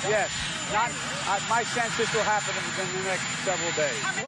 Yes. My sense this will happen within the next several days.